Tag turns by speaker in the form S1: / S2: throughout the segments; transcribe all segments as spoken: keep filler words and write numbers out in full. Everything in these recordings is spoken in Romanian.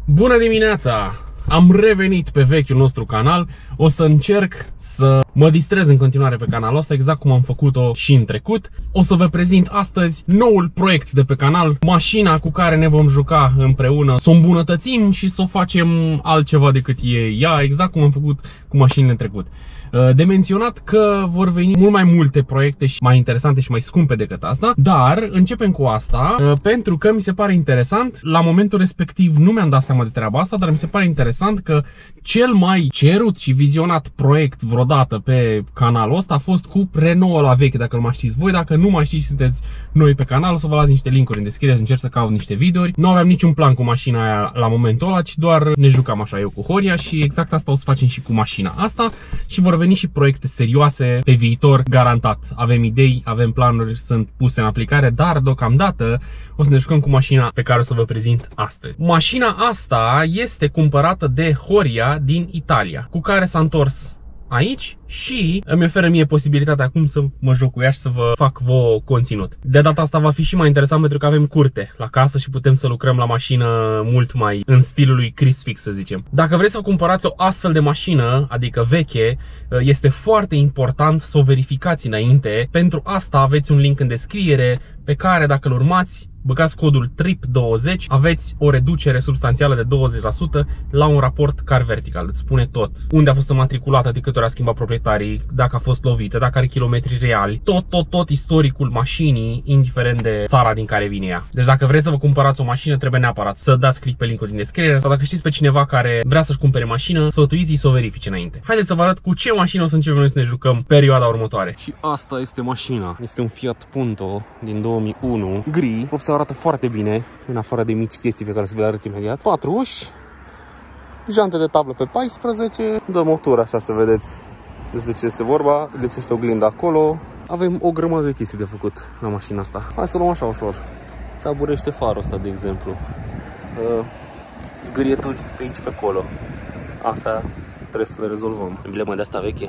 S1: Bună dimineața! Am revenit pe vechiul nostru canal. O să încerc să mă distrez în continuare pe canalul ăsta, exact cum am făcut-o și în trecut. O să vă prezint astăzi noul proiect de pe canal, mașina cu care ne vom juca împreună, să o îmbunătățim și să o facem altceva decât e ea, exact cum am făcut cu mașinile în trecut. De menționat că vor veni mult mai multe proiecte și mai interesante și mai scumpe decât asta, dar începem cu asta pentru că mi se pare interesant. La momentul respectiv nu mi-am dat seama de treaba asta, dar mi se pare interesant că cel mai cerut și vizionat proiect vreodată pe canalul ăsta a fost cu Renault la veche, dacă nu mai știți voi. Dacă nu mai știți și sunteți noi pe canal, o să vă las niște linkuri în descriere, să încerc să caut niște videouri. Nu aveam niciun plan cu mașina aia la momentul ăla, ci doar ne jucam așa eu cu Horia și exact asta o să facem și cu mașina asta și vor veni și proiecte serioase pe viitor, garantat. Avem idei, avem planuri, sunt puse în aplicare, dar deocamdată o să ne jucăm cu mașina pe care o să vă prezint astăzi. Mașina asta este cumpărată de Horia din Italia, cu care s-a întors aici și îmi oferă mie posibilitatea acum să mă joc cu ea și să vă fac vouă conținut. De data asta va fi și mai interesant pentru că avem curte la casă și putem să lucrăm la mașină mult mai în stilul lui Chris Fix, să zicem. Dacă vreți să cumpărați o astfel de mașină, adică veche, este foarte important să o verificați înainte. Pentru asta aveți un link în descriere pe care, dacă îl urmați, băgați codul T R I P douăzeci, aveți o reducere substanțială de douăzeci la sută la un raport car vertical. Îți spune tot. Unde a fost înmatriculată, de câte ori a schimbat proprietarii, dacă a fost lovită, dacă are kilometri reali, tot, tot, tot istoricul mașinii, indiferent de țara din care vine ea. Deci dacă vreți să vă cumpărați o mașină, trebuie neapărat să dați click pe linkul din descriere sau dacă știți pe cineva care vrea să-și cumpere mașină, sfătuiți-i să o verifice înainte. Haideți să vă arăt cu ce mașină o să începem noi să ne jucăm perioada următoare. Și asta este mașina. Este un Fiat Punto din două mii unu, gri. Arată foarte bine, în afară de mici chestii pe care o să vi le arăt imediat. Patru uși, jante de tablă pe paisprezece, dă motor, așa să vedeți despre ce este vorba, lipsește oglinda acolo. Avem o grămadă de chestii de făcut la mașina asta. Hai să o luăm așa ușor. Se aburește farul ăsta, de exemplu. Uh, zgârieturi pe aici, pe acolo. Asta trebuie să le rezolvăm. Emblemă de asta veche.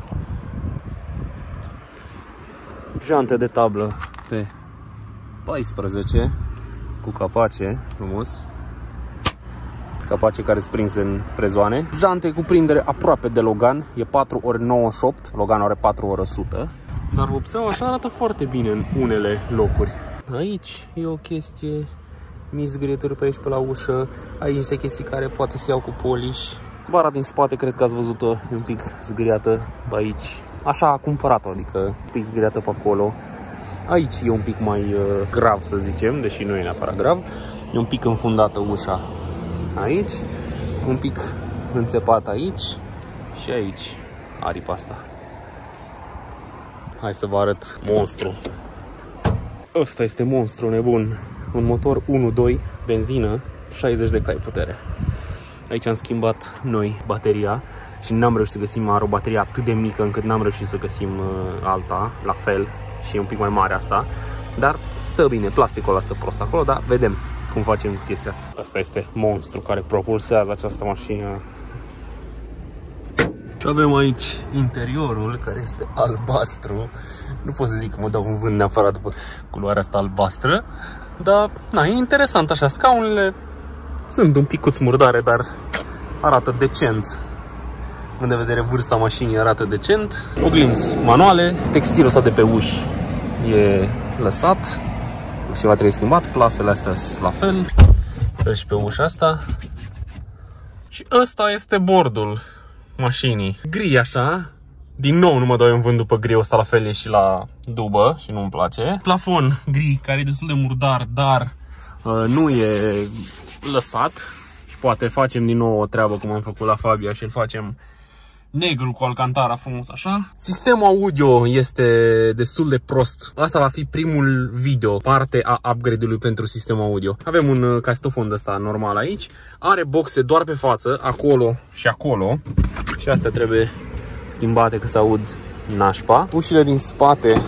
S1: Jante de tablă pe paisprezece cu capace frumos, capace care sunt prinse în prezoane, jante cu prindere aproape de Logan, e patru ori nouăzeci și opt, Logan are patru ori o sută, dar vopseaua așa arată foarte bine în unele locuri. Aici e o chestie, mici zgârieturi pe aici pe la ușă, aici niște chestii care poate să iau cu polish. Bara din spate cred că ați văzut-o, e un pic zgâriată aici, așa a cumpărat-o, adică un pic zgâriată pe acolo. Aici e un pic mai uh, grav, să zicem, deși nu e neapărat grav. E un pic înfundată ușa aici, un pic înțepat aici și aici aripa asta. Hai să vă arăt monstru. Ăsta este monstru nebun. Un motor unu doi, benzină, șaizeci de cai putere. Aici am schimbat noi bateria și n-am reușit să găsim, are o baterie atât de mică încât n-am reușit să găsim uh, alta, la fel. Și e un pic mai mare asta, dar stă bine, plasticul ăla stă prost acolo, dar vedem cum facem chestia asta. Asta este monstru care propulsează această mașină. Și avem aici interiorul care este albastru. Nu pot să zic că mă dau un vânt neapărat după culoarea asta albastră, dar na, e interesant așa, scaunele sunt un picuț murdare, dar arată decent. În de vedere vârsta mașinii arată decent. Oglinzi manuale, textilul ăsta de pe uși e lăsat, ceva trebuie schimbat, plasele astea sunt la fel, fel și pe ușa asta. Și ăsta este bordul mașinii, gri așa, din nou nu mă dau în vânt după gri, ăsta la fel e și la dubă și nu-mi place. Plafon gri care e destul de murdar, dar uh, nu e lăsat și poate facem din nou o treabă cum am făcut la Fabia și îl facem negru cu alcantara frumos așa. Sistemul audio este destul de prost. Asta va fi primul video, parte a upgrade-ului pentru sistemul audio. Avem un casetofon de ăsta normal aici. Are boxe doar pe față, acolo și acolo. Și astea trebuie schimbate că se aud nașpa. Ușile din spate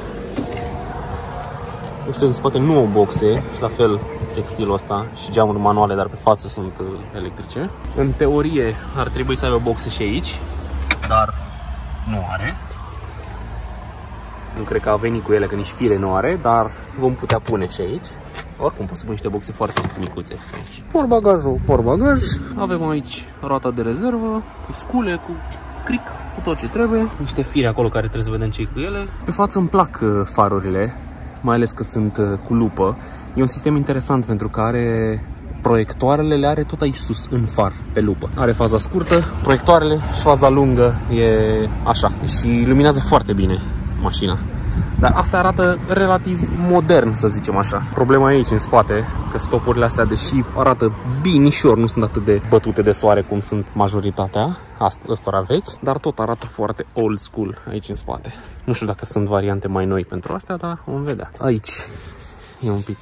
S1: Ușile din spate nu au boxe și la fel textilul ăsta și geamuri manuale, dar pe față sunt electrice. În teorie ar trebui să aibă boxe și aici, dar nu are. Nu cred că a venit cu ele, că nici fire nu are, dar vom putea pune și aici. Oricum, pot să pun niște boxe foarte micuțe aici. Portbagajul, portbagaj. Avem aici roata de rezervă, cu scule, cu cric, cu tot ce trebuie. Niște fire acolo care trebuie să vedem ce-i cu ele. Pe față îmi plac farurile, mai ales că sunt cu lupă. E un sistem interesant pentru că are proiectoarele, le are tot aici sus, în far, pe lupă. Are faza scurtă, proiectoarele și faza lungă e așa. Și luminează foarte bine mașina. Dar asta arată relativ modern, să zicem așa. Problema e aici, în spate, că stopurile astea, deși arată binișor, nu sunt atât de bătute de soare cum sunt majoritatea ăstora vechi, dar tot arată foarte old school aici în spate. Nu știu dacă sunt variante mai noi pentru astea, dar vom vedea. Aici e un pic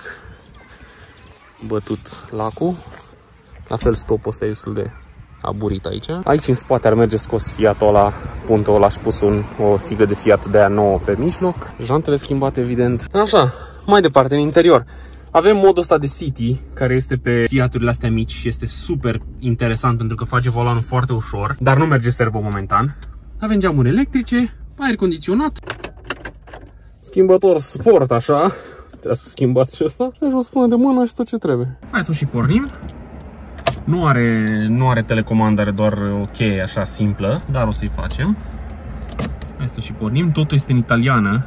S1: bătut lacul. La fel stopul ăsta e destul de aburit aici. Aici în spate ar merge scos Fiatul ăla, puntul ăla și pus un, o sigă de Fiat de aia nouă pe mijloc. Jantele schimbate, evident. Așa, mai departe, în interior. Avem modul ăsta de City, care este pe Fiaturile astea mici și este super interesant pentru că face volanul foarte ușor, dar nu merge servo momentan. Avem geamuri electrice, aer condiționat, schimbător sport, așa. Trebuie să schimbați și ăsta. Și o să pună de mână și tot ce trebuie. Hai să o și pornim. Nu are, nu are telecomandă, are doar o cheie așa simplă, dar o să-i facem. Hai să și pornim. Totul este în italiană.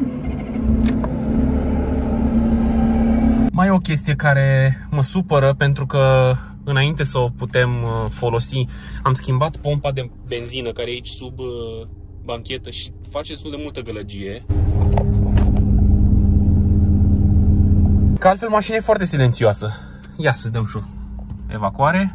S1: Mai e o chestie care mă supără pentru că înainte să o putem folosi, am schimbat pompa de benzină care e aici sub banchetă și face destul de multă gălăgie. Că altfel mașina e foarte silențioasă. Ia să dăm și o evacuare.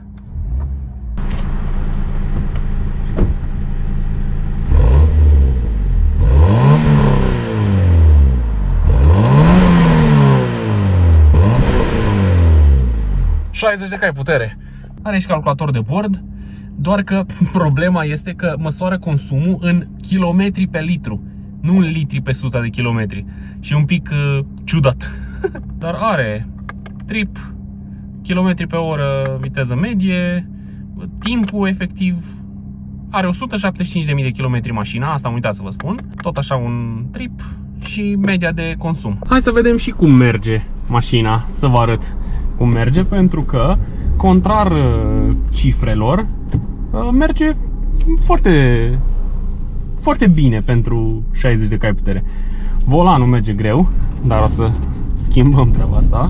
S1: șaizeci de cai putere. Are și calculator de bord, doar că problema este că măsoară consumul în kilometri pe litru, nu în litri pe sută de kilometri. Și e un pic uh, ciudat. Dar are trip, kilometri pe oră, viteză medie, timpul efectiv, are o sută șaptezeci și cinci de mii de kilometri mașina, asta am uitat să vă spun, tot așa un trip și media de consum. Hai să vedem și cum merge mașina, să vă arăt cum merge, pentru că, contrar cifrelor, merge foarte, foarte bine pentru șaizeci de cai putere. Volanul merge greu, dar o să schimbăm treaba asta.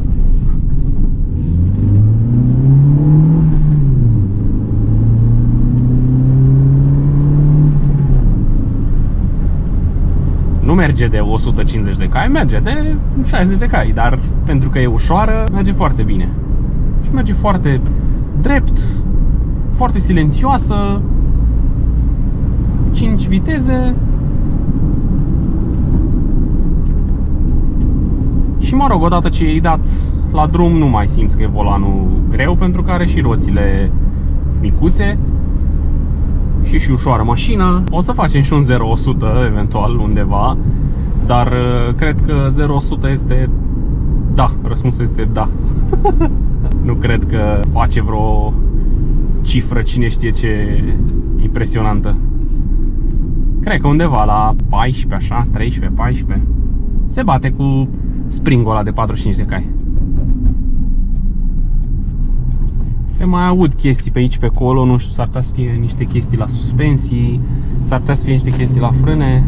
S1: Nu merge de o sută cincizeci de cai, merge de șaizeci de cai, dar pentru că e ușoară, merge foarte bine. Și merge foarte drept, foarte silențioasă, cinci viteze. Și mă rog, odată ce i-ai dat la drum, nu mai simți că e volanul greu, pentru că are și roțile micuțe și și ușoară mașina. O să facem și un zero la o sută eventual undeva, dar cred că zero la o sută este da, răspunsul este da. Nu cred că face vreo cifră cine știe ce impresionantă. Cred că undeva la paisprezece, așa, treisprezece, paisprezece se bate cu springul ăla de patruzeci și cinci de cai. Se mai aud chestii pe aici, pe acolo, nu știu, s-ar putea să fie niște chestii la suspensii, s-ar putea să fie niște chestii la frâne.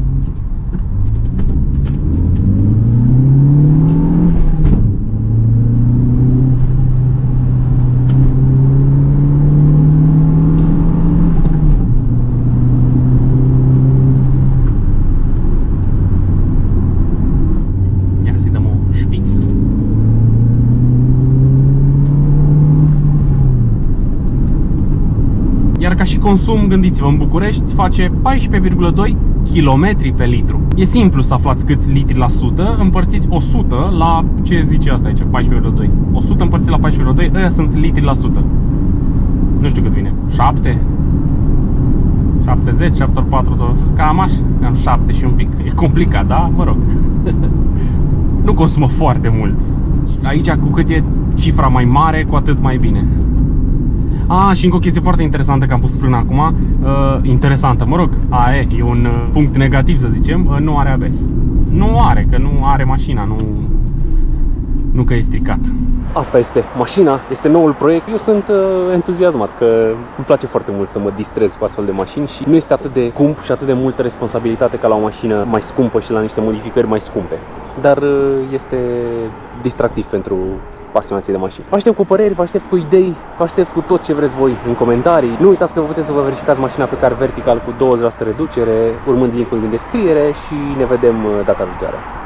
S1: Iar ca și consum, gândiți-vă, în București face paisprezece virgulă doi kilometri pe litru. E simplu să aflați câți litri la sută, împărțiți o sută la, ce zice asta aici, paisprezece virgulă doi. o sută împărțit la paisprezece virgulă doi, ăia sunt litri la sută. Nu știu cât vine, șapte? șaptezeci, șapte ori patru, cam așa, cam șapte și un pic. E complicat, da? Mă rog. Nu consumă foarte mult. Aici, cu cât e cifra mai mare, cu atât mai bine. Ah, și încă o chestie foarte interesantă, că am pus frâna acum, uh, interesantă, mă rog, a, e, e un uh, punct negativ, să zicem, uh, nu are A B S. Nu are, că nu are mașina, nu, nu că e stricat. Asta este mașina, este noul proiect. Eu sunt uh, entuziasmat că îmi place foarte mult să mă distrez cu astfel de mașini și nu este atât de scump și atât de multă responsabilitate ca la o mașină mai scumpă și la niște modificări mai scumpe. Dar uh, este distractiv pentru pasionații de mașini. Vă aștept cu păreri, vă aștept cu idei, vă aștept cu tot ce vreți voi în comentarii. Nu uitați că vă puteți să vă verificați mașina pe Car Vertical cu douăzeci la sută reducere, urmând linkul din descriere și ne vedem data viitoare.